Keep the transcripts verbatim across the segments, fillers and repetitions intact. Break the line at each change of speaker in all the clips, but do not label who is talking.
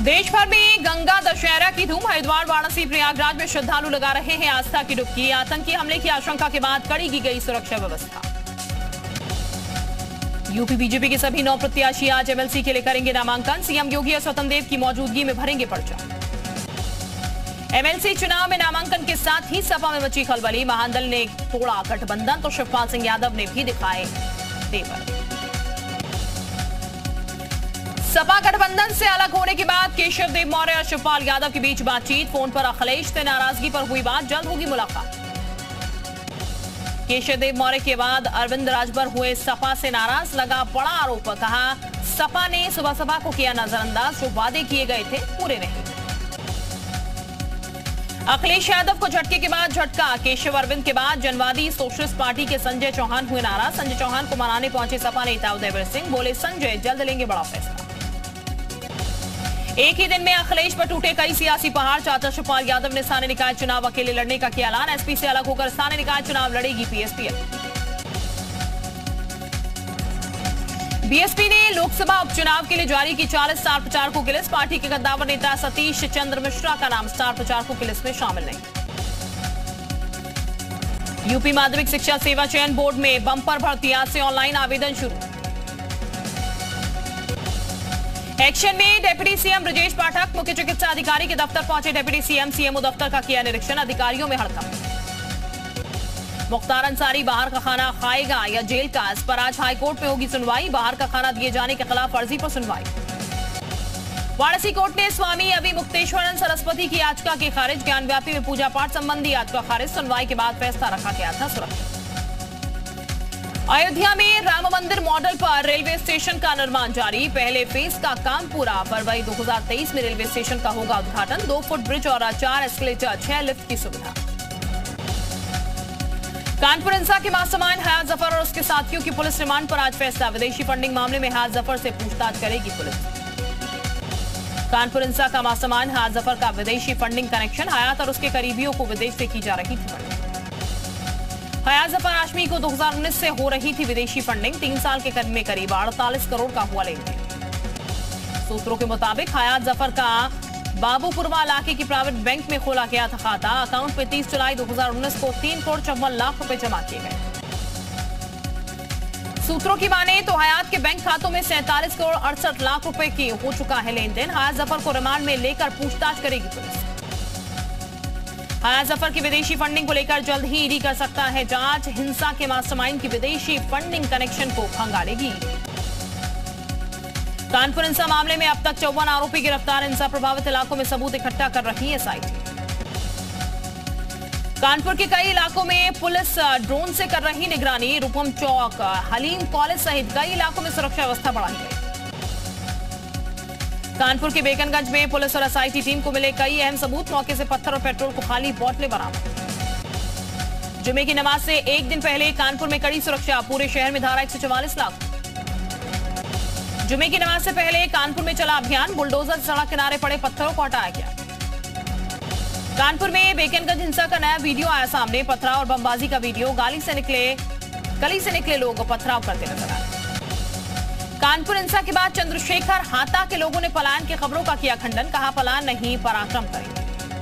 देश भर में गंगा दशहरा की धूम। हरिद्वार, वाराणसी, प्रयागराज में श्रद्धालु लगा रहे हैं आस्था की डुबकी। आतंकी हमले की आशंका के बाद कड़ी की गई सुरक्षा व्यवस्था। यूपी बीजेपी के सभी नौ प्रत्याशी आज एमएलसी के लिए करेंगे नामांकन। सीएम योगी और स्वतंत्र देव की मौजूदगी में भरेंगे पर्चा। एमएलसी चुनाव में नामांकन के साथ ही सपा में मची खलबली। महादल ने तोड़ा गठबंधन तो शिवपाल सिंह यादव ने भी दिखाए तेवर। सपा गठबंधन से अलग होने के बाद केशव देव मौर्य और शिवपाल यादव के बीच बातचीत। फोन पर अखिलेश से नाराजगी पर हुई बात, जल्द होगी मुलाकात। केशव देव मौर्य के बाद अरविंद राजभर हुए सपा से नाराज, लगा बड़ा आरोप। कहा सपा ने सुबह सभा को किया नजरअंदाज, जो वादे किए गए थे पूरे नहीं। अखिलेश यादव को झटके के बाद झटका। केशव अरविंद के बाद जनवादी सोशलिस्ट पार्टी के संजय चौहान हुए नाराज। संजय चौहान को मनाने पहुंचे सपा नेता उदयवीर सिंह, बोले संजय जल्द लेंगे बड़ा फैसला। एक ही दिन में अखिलेश पर टूटे कई सियासी पहाड़। चाचा शिवपाल यादव ने स्थानीय निकाय चुनाव अकेले लड़ने का किया ऐलान। एसपी से अलग होकर स्थानीय निकाय चुनाव लड़ेगी पीएसपी। बीएसपी ने लोकसभा उपचुनाव के लिए जारी की चालीस स्टार प्रचारकों की लिस्ट। पार्टी के कद्दावर नेता सतीश चंद्र मिश्रा का नाम स्टार प्रचारकों की लिस्ट में शामिल नहीं। यूपी माध्यमिक शिक्षा सेवा चयन बोर्ड में बंपर भर्ती, आज से ऑनलाइन आवेदन शुरू। एक्शन में डिप्टी सीएम ब्रजेश पाठक, मुख्य चिकित्सा अधिकारी के दफ्तर पहुंचे डिप्टी सीएम। सीएमओ दफ्तर का किया निरीक्षण, अधिकारियों में हड़कंप। मुख्तार अंसारी बाहर का खाना खाएगा या जेल का, इस पर आज हाईकोर्ट में होगी सुनवाई। बाहर का खाना दिए जाने के खिलाफ अर्जी पर सुनवाई। वाराणसी कोर्ट ने स्वामी अभिमुक्तेश्वरन सरस्वती की याचिका की खारिज। ज्ञानव्यापी में पूजा पाठ संबंधी याचिका खारिज, सुनवाई के बाद फैसला रखा गया था सुरक्षित। अयोध्या में राम मंदिर मॉडल पर रेलवे स्टेशन का निर्माण जारी। पहले फेज का काम पूरा। फरवरी दो हज़ार तेईस में रेलवे स्टेशन का होगा उद्घाटन। दो फुट ब्रिज और चार एस्केलेटर, छह लिफ्ट की सुविधा। कानपुर हिंसा के मास्टरमाइंड हयात जफर और उसके साथियों की पुलिस रिमांड पर आज फैसला। विदेशी फंडिंग मामले में हयात जफर से पूछताछ करेगी पुलिस। कानपुर हिंसा का मास्टरमाइंड हयात जफर का विदेशी फंडिंग कनेक्शन। हयात और उसके करीबियों को विदेश से की जा रही थी फंडिंग। हयात जफर आशमी को दो हज़ार उन्नीस से हो रही थी विदेशी फंडिंग। तीन साल के करीब में करीब अड़तालीस करोड़ का हुआ लेन देन। सूत्रों के मुताबिक हयात जफर का बाबूपुरवा इलाके की प्राइवेट बैंक में खोला गया था खाता। अकाउंट में तीस जुलाई दो हज़ार उन्नीस को तीन करोड़ चौवन लाख रुपए जमा किए गए। सूत्रों की माने तो हयात के बैंक खातों में सैंतालीस करोड़ अड़सठ लाख रुपए की हो चुका है लेन देन। हयात जफर को रिमांड में लेकर पूछताछ करेगी पुलिस। हयात जफर की विदेशी फंडिंग को लेकर जल्द ही ईडी कर सकता है जांच। हिंसा के मास्टरमाइंड की विदेशी फंडिंग कनेक्शन को खंगालेगी। कानपुर हिंसा मामले में अब तक चौवन आरोपी गिरफ्तार। हिंसा प्रभावित इलाकों में सबूत इकट्ठा कर रही है एसआईटी। कानपुर के कई इलाकों में पुलिस ड्रोन से कर रही निगरानी। रूपम चौक, हलीम कॉलेज सहित कई इलाकों में सुरक्षा व्यवस्था बढ़ाई गई। कानपुर के बेकनगंज में पुलिस और एसआईटी टीम को मिले कई अहम सबूत। मौके से पत्थर और पेट्रोल को खाली बोतलें बरामद। जुमे की नमाज से एक दिन पहले कानपुर में कड़ी सुरक्षा। पूरे शहर में धारा एक सौ चवालीस लाख। जुमे की नमाज से पहले कानपुर में चला अभियान। बुलडोजर सड़क किनारे पड़े पत्थरों को हटाया गया। कानपुर में बेकनगंज हिंसा का नया वीडियो आया सामने। पथराव और बमबाजी का वीडियो। गाली से निकले गली से निकले लोग पथराव करते नजर आए। कानपुर हिंसा के बाद चंद्रशेखर हाता के लोगों ने पलायन की खबरों का किया खंडन। कहा पलायन नहीं, पराक्रम करेंगे।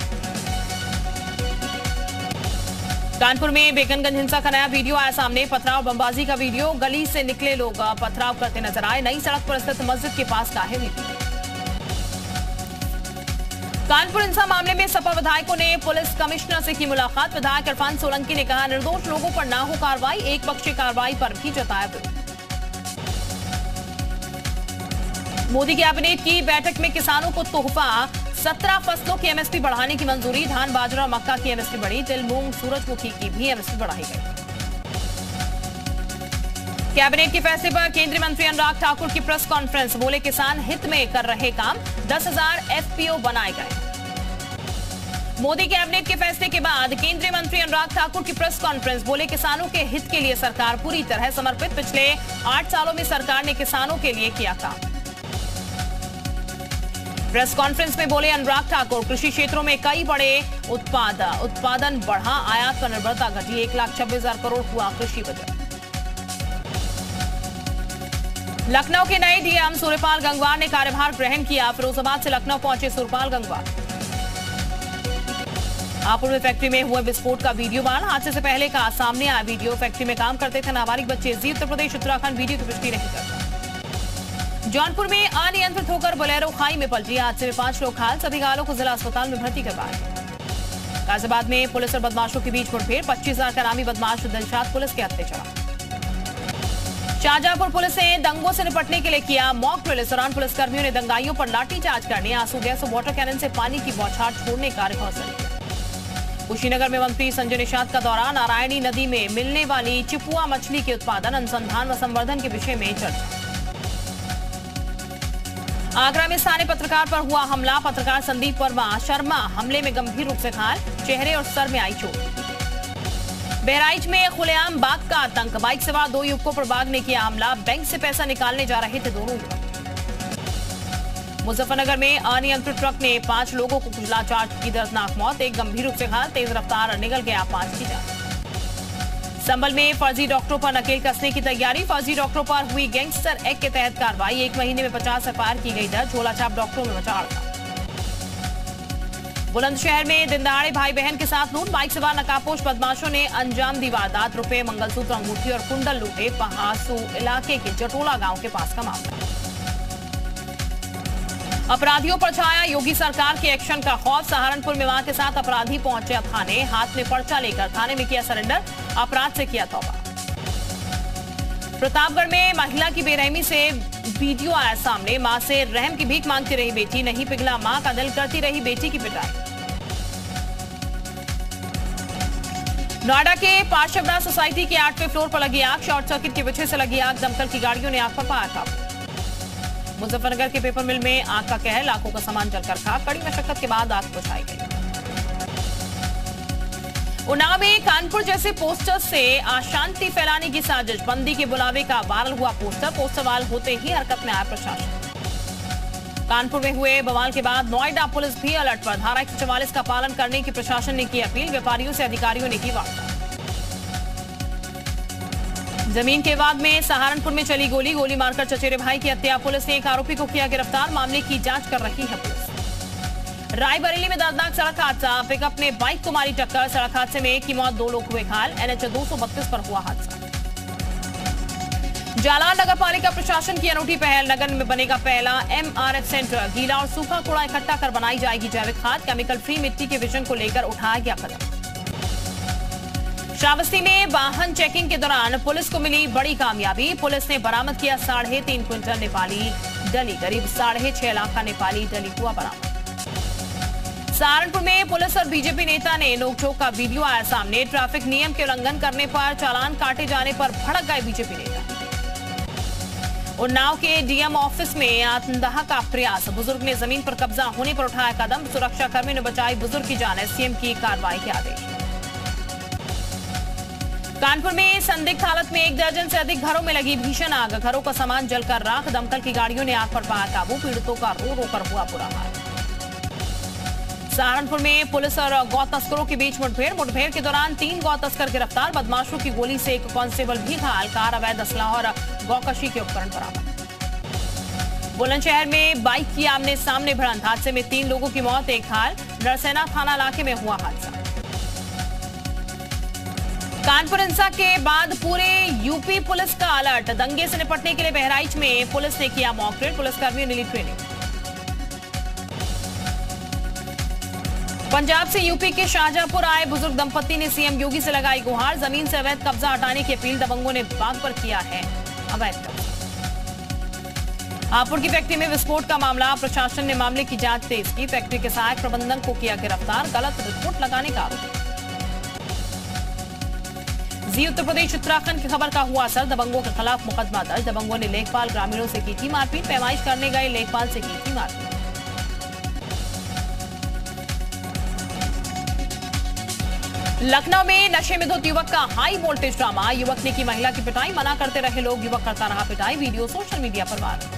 कानपुर में बेकनगंज हिंसा का नया वीडियो आया सामने। पथराव बमबाजी का वीडियो। गली से निकले लोग पथराव करते नजर आए। नई सड़क पर स्थित मस्जिद के पास का है वीडियो। कानपुर हिंसा मामले में सपा विधायकों ने पुलिस कमिश्नर से की मुलाकात। विधायक इरफान सोलंकी ने कहा निर्दोष लोगों पर ना हो कार्रवाई। एक पक्षीय कार्रवाई पर भी जताया विरोध। मोदी कैबिनेट की बैठक में किसानों को तोहफा। सत्रह फसलों की एमएसपी बढ़ाने की मंजूरी। धान, बाजरा, मक्का की एमएसपी बढ़ी। तिल, मूंग, सूरजमुखी की भी एमएसपी बढ़ाई गई। कैबिनेट के फैसले पर केंद्रीय मंत्री अनुराग ठाकुर की प्रेस कॉन्फ्रेंस। बोले किसान हित में कर रहे काम। दस हजार एफपीओ बनाए गए। मोदी कैबिनेट के फैसले के बाद केंद्रीय मंत्री अनुराग ठाकुर की प्रेस कॉन्फ्रेंस। बोले किसानों के हित के लिए सरकार पूरी तरह समर्पित। पिछले आठ सालों में सरकार ने किसानों के लिए किया काम। प्रेस कॉन्फ्रेंस में बोले अनुराग ठाकुर कृषि क्षेत्रों में कई बड़े उत्पाद उत्पादन बढ़ा। आयात पर निर्भरता घटी। एक लाख छब्बीस हजार करोड़ हुआ कृषि बजट। लखनऊ के नए डीएम सूर्यपाल गंगवार ने कार्यभार ग्रहण किया। फिरोजाबाद से लखनऊ पहुंचे सूर्यपाल गंगवार। हापुड़ में फैक्ट्री में हुए विस्फोट का वीडियो वायरल। हादसे से पहले का सामने आया वीडियो। फैक्ट्री में काम करते थे नाबालिग बच्चे। जी उत्तर प्रदेश उत्तराखंड वीडियो की पुष्टि नहीं करता। जौनपुर में अनियंत्रित होकर बोलेरो खाई में पलटी। हादसे में पांच लोग घायल। सभी घायलों को जिला अस्पताल में भर्ती करवाया। गाजियाबाद में पुलिस और बदमाशों के बीच मुठभेड़। पच्चीस हजार का नामी बदमाश दिलशाद पुलिस के हत्थे चढ़ा। शाहजहांपुर पुलिस ने दंगों से निपटने के लिए किया मॉक ड्रिल। इस दौरान पुलिसकर्मियों ने दंगाइयों पर लाठीचार्ज करने, आंसू गैस और वाटर कैनन से पानी की बौछार छोड़ने का रिहर्सल किया। कुशीनगर में मंत्री संजय निषाद का दौरा। नारायणी नदी में मिलने वाली चिपुआ मछली के उत्पादन, अनुसंधान व संवर्धन के विषय में चर्चा। आगरा में स्थानीय पत्रकार पर हुआ हमला। पत्रकार संदीप वर्मा शर्मा हमले में गंभीर रूप से घायल। चेहरे और सर में आई चोट। बहराइच में खुलेआम बाघ का आतंक। बाइक सवार दो युवकों पर बाघ ने किया हमला। बैंक से पैसा निकालने जा रहे थे दोनों युवक। मुजफ्फरनगर में अनियंत्रित ट्रक ने पांच लोगों को कुचला। चार की दर्दनाक मौत, एक गंभीर रूप से घायल। तेज रफ्तार निकल गया पांच की जान। संभल में फर्जी डॉक्टरों पर नकेल कसने की तैयारी। फर्जी डॉक्टरों पर हुई गैंगस्टर एक्ट के तहत कार्रवाई। एक महीने में पचास एफ आई आर की गई दर्ज। झोलाछाप डॉक्टरों में मचा था। बुलंदशहर में दिन दहाड़े भाई बहन के साथ लूट। बाइक सवार नकाबपोश बदमाशों ने अंजाम दी वारदात। रुपए, मंगलसूत्र, अंगूठी और कुंडल लूटे। पहासू इलाके के जटोला गांव के पास का मामला। अपराधियों पर छाया योगी सरकार के एक्शन का खौफ। सहारनपुर में मां के साथ अपराधी पहुंचे थाने। हाथ में पर्चा लेकर थाने में किया सरेंडर। अपराध से किया तौबा। प्रतापगढ़ में महिला की बेरहमी से वीडियो आया सामने। मां से रहम की भीख मांगती रही बेटी। नहीं पिघला मां का दिल, करती रही बेटी की पिटाई। नोएडा के पार्श्वनाथ सोसाइटी के आठवें फ्लोर पर लगी आग। शॉर्ट सर्किट की वजह से लगी आग। दमकल की गाड़ियों ने आग पर पाया काबू। मुजफ्फरनगर के पेपर मिल में आग का कहर। लाखों का सामान जलकर खाक। कड़ी मशक्कत के बाद आग बुझाई गई। उन्नाव में कानपुर जैसे पोस्टर से अशांति फैलाने की साजिश। बंदी के बुलावे का वायरल हुआ पोस्टर। पोस्टर वायरल होते ही हरकत में आया प्रशासन। कानपुर में हुए बवाल के बाद नोएडा पुलिस भी अलर्ट पर। धारा एक सौ चवालीस का पालन करने की प्रशासन ने की अपील। व्यापारियों से अधिकारियों ने की वार्ता। जमीन के विवाद में सहारनपुर में चली गोली। गोली मारकर चचेरे भाई की हत्या। पुलिस ने एक आरोपी को किया गिरफ्तार। मामले की जांच कर रही है पुलिस। रायबरेली में दर्दनाक सड़क हादसा। पिकअप ने बाइक को मारी टक्कर। सड़क हादसे में एक की मौत, दो लोग हुए घायल। एनएच दो सौ बत्तीस पर हुआ हादसा। जालौर नगर पालिका प्रशासन की अनूठी पहल। नगर में बनेगा पहला एमआरएफ सेंटर। गीला और सूखा कूड़ा इकट्ठा कर बनाई जाएगी जैविक खाद। केमिकल फ्री मिट्टी के विजन को लेकर उठाया गया कदम। श्रावस्ती में वाहन चेकिंग के दौरान पुलिस को मिली बड़ी कामयाबी। पुलिस ने बरामद किया साढ़े तीन क्विंटल नेपाली डली। करीब साढ़े छह लाख का नेपाली डली हुआ बरामद। सहारनपुर में पुलिस और बीजेपी नेता ने नोकझोंक का वीडियो आया सामने। ट्रैफिक नियम के उल्लंघन करने पर चालान काटे जाने पर भड़क गए बीजेपी नेता। उन्नाव के डीएम ऑफिस में आत्मदाह का प्रयास। बुजुर्ग ने जमीन पर कब्जा होने पर उठाया कदम। सुरक्षा कर्मी ने बचाई बुजुर्ग की जान। सीएम की कार्रवाई के आदेश। कानपुर में संदिग्ध हालत में एक दर्जन से अधिक घरों में लगी भीषण आग। घरों का सामान जलकर राख। दमकल की गाड़ियों ने आग पर पाया काबू। पीड़ितों का रो रो कर हुआ बुरा हाल। सहारनपुर में पुलिस और गौ तस्करों के बीच मुठभेड़। मुठभेड़ के दौरान तीन गौ तस्कर गिरफ्तार। बदमाशों की गोली से एक कांस्टेबल भी घायल। कार, अवैध असला और गौकशी के उपकरण बरामद। बुलंदशहर में बाइक की आमने सामने भिड़ंत। हादसे में तीन लोगों की मौत, एक घायल। नरसेना थाना इलाके में हुआ हादसा। कानपुर हिंसा के बाद पूरे यूपी पुलिस का अलर्ट। दंगे से निपटने के लिए बहराइच में पुलिस ने किया मॉक ड्रिल। पुलिसकर्मियों ने ली ट्रेनिंग। पंजाब से यूपी के शाहजहांपुर आए बुजुर्ग दंपति ने सीएम योगी से लगाई गुहार। जमीन से अवैध कब्जा हटाने की अपील। दबंगों ने बाग पर किया है अवैध कब्जा। हापुड़ की फैक्ट्री में विस्फोट का मामला। प्रशासन ने मामले की जांच तेज की। फैक्ट्री के सहायक प्रबंधक को किया गिरफ्तार। गलत रिपोर्ट लगाने का आरोप। जी उत्तर प्रदेश उत्तराखंड की खबर का हुआ असर। दबंगों के खिलाफ मुकदमा दर्ज। दबंगों ने लेखपाल ग्रामीणों से की थी मारपीट। पैमाइश करने गए लेखपाल से की थी मारपीट। लखनऊ में नशे में धुत युवक का हाई वोल्टेज ड्रामा। युवक ने की महिला की पिटाई। मना करते रहे लोग। युवक करता रहा पिटाई। वीडियो सोशल मीडिया पर वायरल।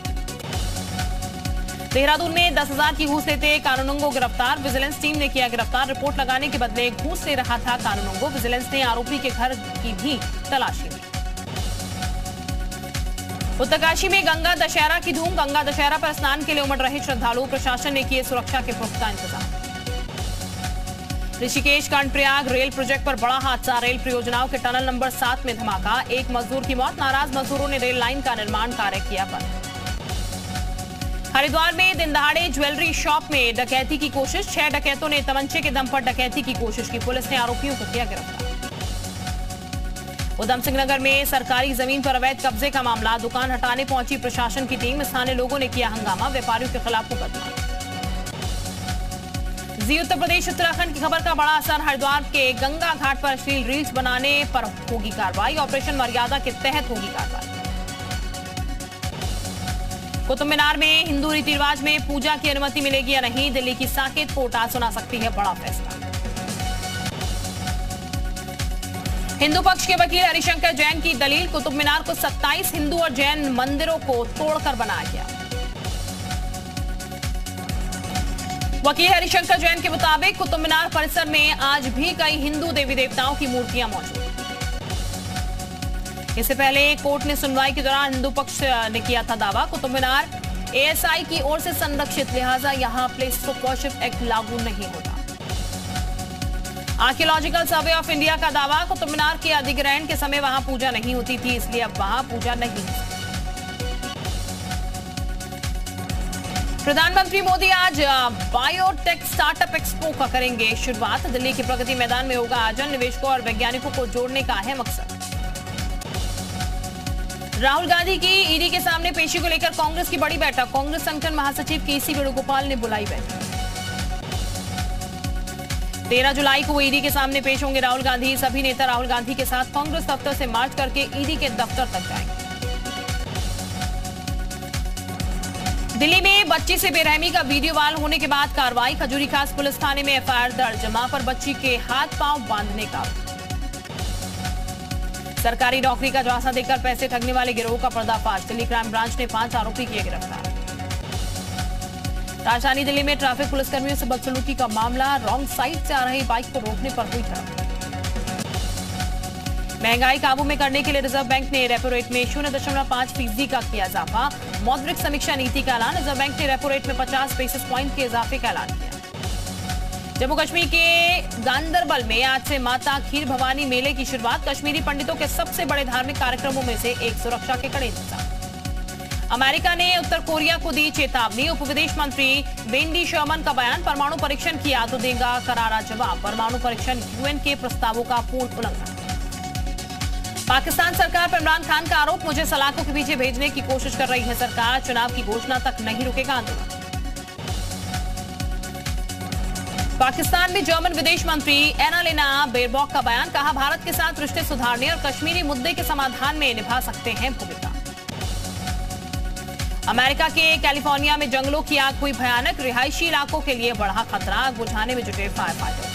देहरादून में दस हजार की घूस लेते कानूनगो गिरफ्तार। विजिलेंस टीम ने किया गिरफ्तार। रिपोर्ट लगाने के बदले घूस ले रहा था कानूनगो। विजिलेंस ने आरोपी के घर की भी तलाशी ली। उत्तरकाशी में गंगा दशहरा की धूम। गंगा दशहरा पर स्नान के लिए उमड़ रहे श्रद्धालु। प्रशासन ने किए सुरक्षा के पुख्ता इंतजाम। ऋषिकेश कर्णप्रयाग रेल प्रोजेक्ट पर बड़ा हादसा। रेल परियोजनाओं के टनल नंबर सात में धमाका। एक मजदूर की मौत। नाराज मजदूरों ने रेल लाइन का निर्माण कार्य किया बंद। हरिद्वार में दिन दहाड़े ज्वेलरी शॉप में डकैती की कोशिश। छह डकैतों ने तमंचे के दम पर डकैती की कोशिश की। पुलिस ने आरोपियों को किया गिरफ्तार। उधम सिंह नगर में सरकारी जमीन पर अवैध कब्जे का मामला। दुकान हटाने पहुंची प्रशासन की टीम। स्थानीय लोगों ने किया हंगामा। व्यापारियों के खिलाफ मुकदमा। जी उत्तर प्रदेश उत्तराखंड की खबर का बड़ा असर। हरिद्वार के गंगा घाट पर अश्लील रील्स बनाने पर होगी कार्रवाई। ऑपरेशन मर्यादा के तहत होगी कार्रवाई। कुतुब मीनार में हिंदू रीति रिवाज में पूजा की अनुमति मिलेगी या नहीं। दिल्ली की साकेत कोर्ट आज सुना सकती है बड़ा फैसला। हिंदू पक्ष के वकील हरिशंकर जैन की दलील। कुतुब मीनार को सत्ताईस हिंदू और जैन मंदिरों को तोड़कर बनाया गया। वकील हरिशंकर जैन के मुताबिक कुतुब मीनार परिसर में आज भी कई हिंदू देवी देवताओं की मूर्तियां मौजूद। इससे पहले कोर्ट ने सुनवाई के दौरान हिंदू पक्ष ने किया था दावा। कुतुब मीनार एएसआई की ओर से संरक्षित, लिहाजा यहां प्लेस ऑफ वर्शिप एक्ट लागू नहीं होता। आर्कियोलॉजिकल सर्वे ऑफ इंडिया का दावा। कुतुब मीनार के अधिग्रहण के समय वहां पूजा नहीं होती थी, इसलिए अब वहां पूजा नहीं होती। प्रधानमंत्री मोदी आज बायोटेक स्टार्टअप एक्सपो का करेंगे शुरुआत। दिल्ली के प्रगति मैदान में होगा आयोजन। निवेशकों और वैज्ञानिकों को जोड़ने का है मकसद। राहुल गांधी की ईडी के सामने पेशी को लेकर कांग्रेस की बड़ी बैठक। कांग्रेस संगठन महासचिव के सी वेणुगोपाल ने बुलाई बैठक। तेरह जुलाई को ईडी के सामने पेश होंगे राहुल गांधी। सभी नेता राहुल गांधी के साथ कांग्रेस दफ्तर से मार्च करके ईडी के दफ्तर तक जाएंगे। दिल्ली में बच्ची से बेरहमी का वीडियो वायरल होने के बाद कार्रवाई। खजूरी खास पुलिस थाने में एफआईआर दर्ज। मां पर बच्ची के हाथ पांव बांधने का। सरकारी नौकरी का झांसा देकर पैसे ठगने वाले गिरोह का पर्दाफाश। दिल्ली क्राइम ब्रांच ने पांच आरोपी किए गिरफ्तार। राजधानी दिल्ली में ट्रैफिक पुलिसकर्मियों से बदसलूकी का मामला। रॉन्ग साइड से आ रही बाइक को रोकने पर हुई झड़प। महंगाई काबू में करने के लिए रिजर्व बैंक ने रेपो रेट में शून्य दशमलव पांच फीसदी का किया इजाफा। मौद्रिक समीक्षा नीति का ऐलान। रिजर्व बैंक ने रेपो रेट में पचास बेसिस पॉइंट के इजाफे का ऐलान किया। जम्मू कश्मीर के गांदरबल में आज से माता खीर भवानी मेले की शुरुआत। कश्मीरी पंडितों के सबसे बड़े धार्मिक कार्यक्रमों में से एक। सुरक्षा के कड़े इंतजाम। अमेरिका ने उत्तर कोरिया को दी चेतावनी। उप विदेश मंत्री वेंडी शर्मन का बयान। परमाणु परीक्षण किया तो देगा करारा जवाब। परमाणु परीक्षण यूएन के प्रस्तावों का पूर्ण उल्लंघन। पाकिस्तान सरकार पर इमरान खान का आरोप। मुझे सलाखों के पीछे भेजने की कोशिश कर रही है सरकार। चुनाव की घोषणा तक नहीं रुकेगा आंदोलन। पाकिस्तान में जर्मन विदेश मंत्री एनालेना बेरबॉक का बयान। कहा भारत के साथ रिश्ते सुधारने और कश्मीरी मुद्दे के समाधान में निभा सकते हैं भूमिका। अमेरिका के कैलिफोर्निया में जंगलों की आग हुई भयानक। रिहायशी इलाकों के लिए बढ़ा खतरा। आग बुझाने में जुटे फायर फाइटर।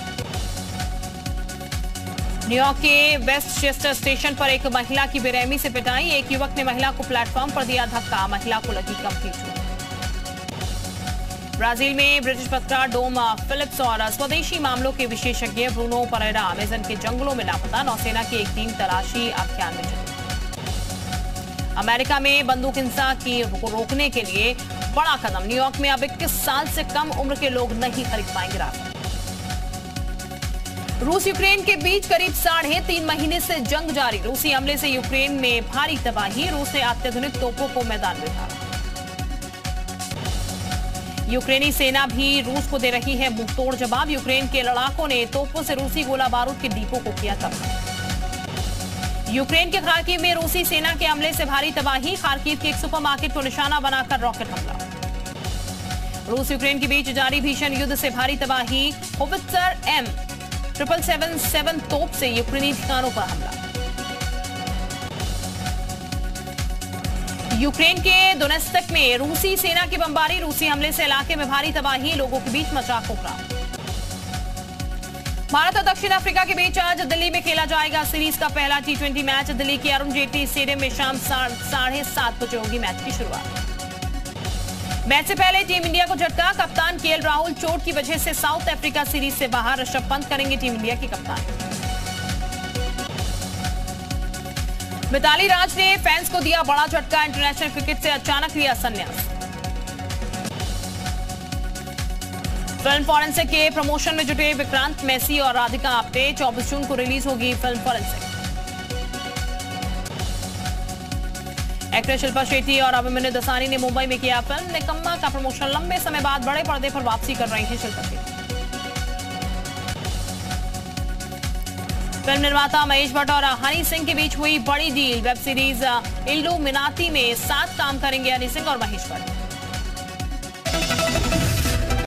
न्यूयॉर्क के वेस्टचेस्टर स्टेशन पर एक महिला की बेरहमी से पिटाई। एक युवक ने महिला को प्लेटफॉर्म पर दिया धक्का। महिला को लगी गंभीर चोट। ब्राजील में ब्रिटिश पत्रकार डोम फिलिप्स और स्वदेशी मामलों के विशेषज्ञ ब्रूनो परेरा अमेजन के जंगलों में लापता। नौसेना की एक टीम तलाशी अभियान में जुटी। अमेरिका में बंदूक हिंसा की रोकने के लिए बड़ा कदम। न्यूयॉर्क में अब इक्कीस साल से कम उम्र के लोग नहीं खरीद पाएंगे राफेल। रूस यूक्रेन के बीच करीब साढ़े तीन महीने से जंग जारी। रूसी हमले से यूक्रेन में भारी तबाही। रूस ने अत्याधुनिक तोपों को मैदान में उतारा। यूक्रेनी सेना भी रूस को दे रही है मुंहतोड़ जवाब। यूक्रेन के लड़ाकों ने तोपों से रूसी गोला बारूद के डिपो को किया तबाह। यूक्रेन के खार्किव में रूसी सेना के हमले से भारी तबाही। खार्किव के एक सुपरमार्केट को निशाना बनाकर रॉकेट हमला। रूस यूक्रेन के बीच जारी भीषण युद्ध से भारी तबाही। Howitzer M triple seven seven तोप से यूक्रेनी ठिकानों पर हमला। यूक्रेन के दोनेत्स्क में रूसी सेना की बमबारी। रूसी हमले से इलाके में भारी तबाही। लोगों के बीच मचा कोहराम। भारत और दक्षिण अफ्रीका के बीच आज दिल्ली में खेला जाएगा सीरीज का पहला टी ट्वेंटी मैच। दिल्ली के अरुण जेटली स्टेडियम में शाम साढ़े सात बजे होगी मैच की शुरुआत। मैच से पहले टीम इंडिया को झटका। कप्तान केएल राहुल चोट की वजह से साउथ अफ्रीका सीरीज से बाहर। ऋषभ पंत करेंगे टीम इंडिया की कप्तान। मिताली राज ने फैंस को दिया बड़ा झटका, इंटरनेशनल क्रिकेट से अचानक लिया संन्यास। फिल्म फॉरेंसिक के प्रमोशन में जुटे विक्रांत मैसी और राधिका आप्टे। चौबीस जून को रिलीज होगी film Forensic. Actress Shilpa Shetty और अभिमन्यु दसानी ने मुंबई में किया फिल्म निकम्मा का प्रमोशन। लंबे समय बाद बड़े पर्दे पर वापसी कर रही हैं शिल्पा शेट्टी। फिल्म निर्माता महेश भट्ट और हनी सिंह के बीच हुई बड़ी डील। वेब सीरीज इल्लुमिनाती में साथ काम करेंगे हनी सिंह और महेश भट्ट।